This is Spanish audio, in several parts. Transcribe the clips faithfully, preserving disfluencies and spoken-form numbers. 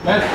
Ven.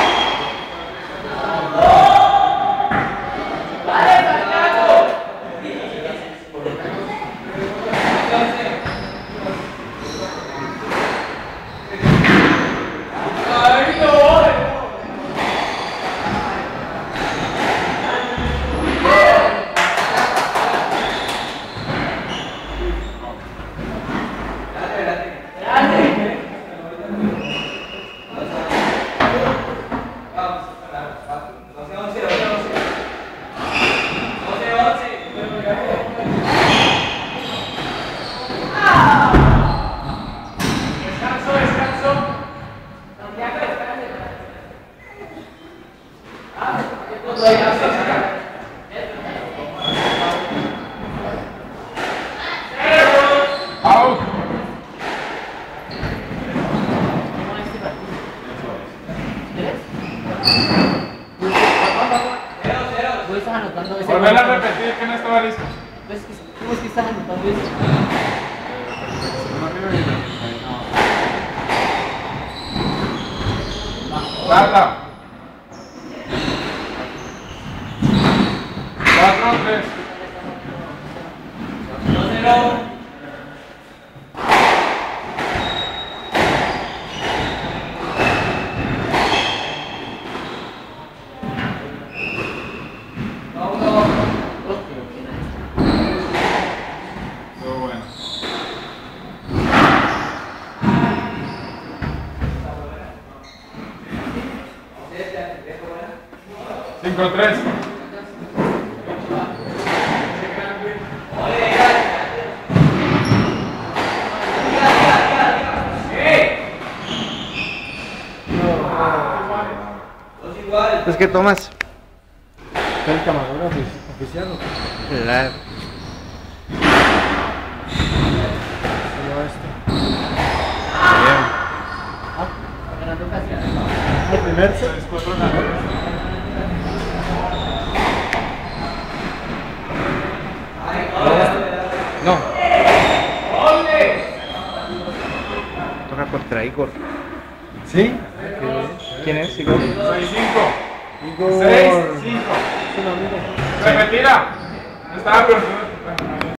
Volver a repetir que no estaba listo. ¿Cómo es que estás anotando eso? Data. Cuatro, tres. Cero. cinco tres. Pues que tomas. ¿El camarógrafo oficial o qué? Claro. Solo este. Ah, El primer set. No. Toca contra Igor. ¿Sí? ¿Quién es Igor? seis cinco. Igor. seis cinco. Es un amigo. Repetida. Estaba perfecto.